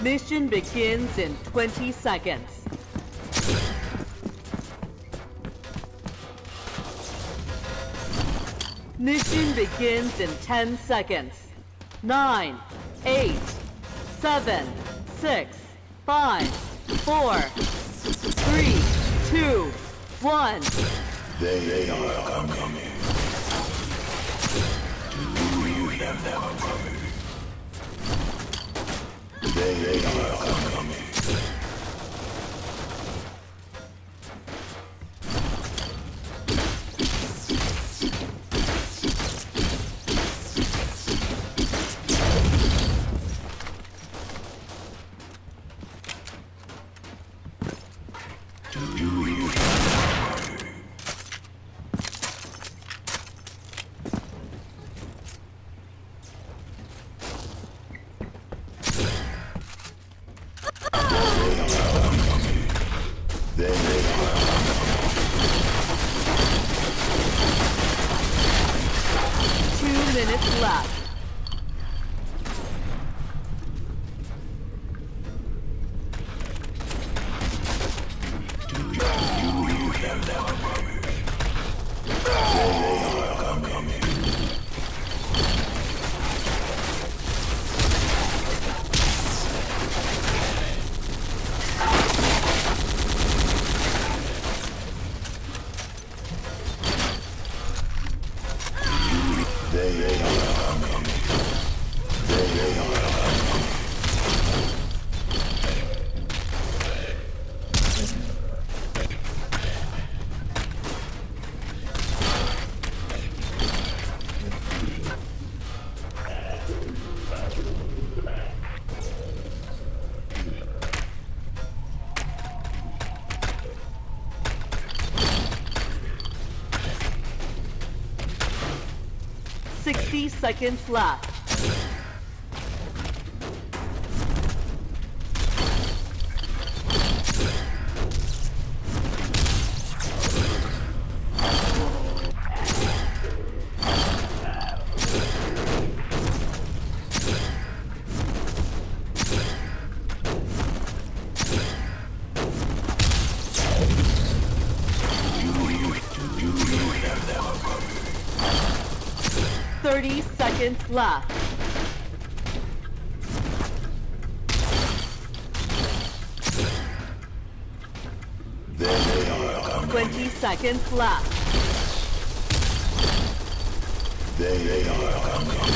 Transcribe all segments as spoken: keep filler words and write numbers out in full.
Mission begins in twenty seconds. Mission begins in ten seconds. Nine, eight, seven, six, five, four, three, two, one. They are coming. Do you hear them coming? They are coming. Two minutes left. Sixty seconds left. Thirty seconds left. Twenty seconds left. They are coming.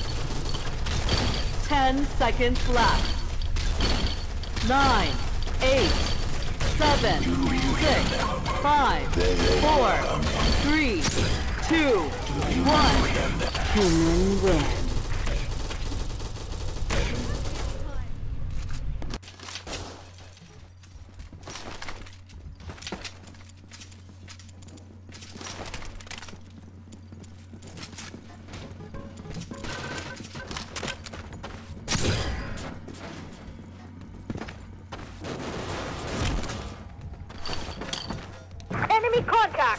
Ten seconds left. Nine, eight, seven, six, five, four, three, two, one. Human win. Enemy contact!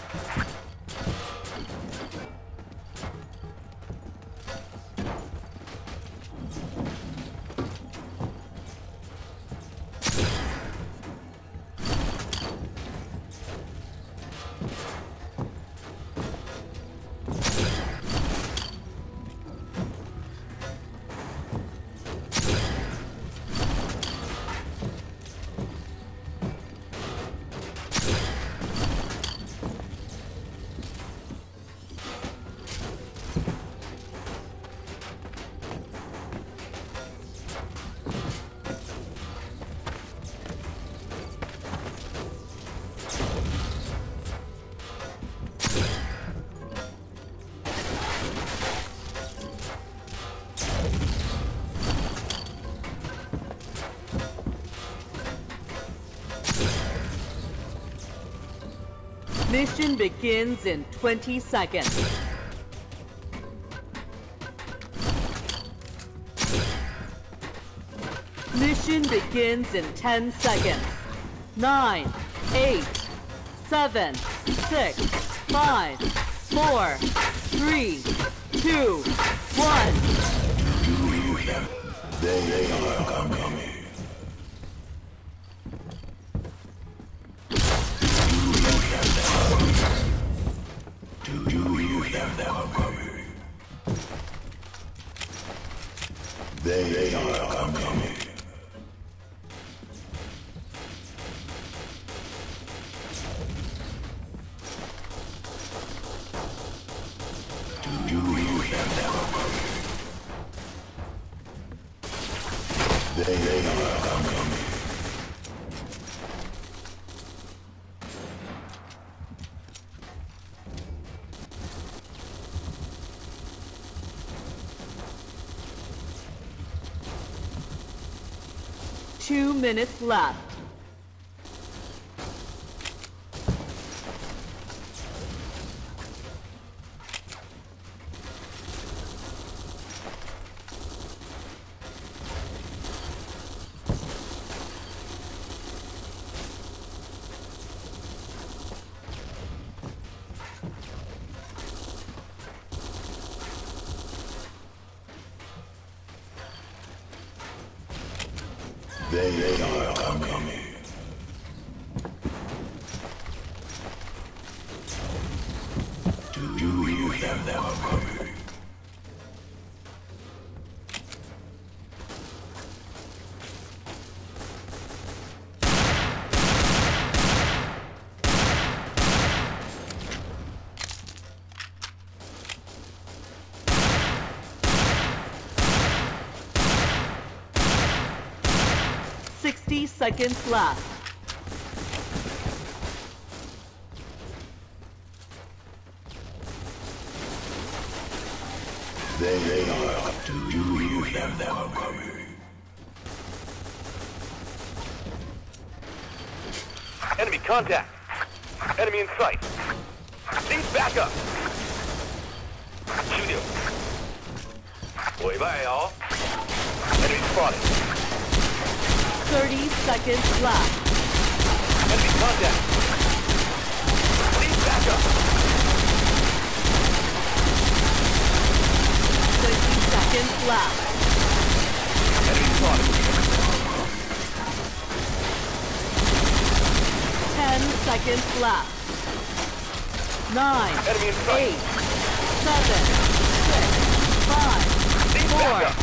Mission begins in twenty seconds. Mission begins in ten seconds. Nine, eight, seven, six, five, four, three, two, one. They are coming. They, they are coming. Do you hear them? They, they are coming. Two minutes left. They, they are coming. Do, do you hear them coming? Sixty seconds left. They, they are. Do, do you hear them coming? Enemy contact. Enemy in sight. Need backup. 九六。尾巴摇。Enemy spotted. Thirty seconds left. Enemy contact. Need backup. Twenty seconds left. Enemy spotted. Ten seconds left. Nine, Enemy in sight. eight, seven, six, five, Need four, backup.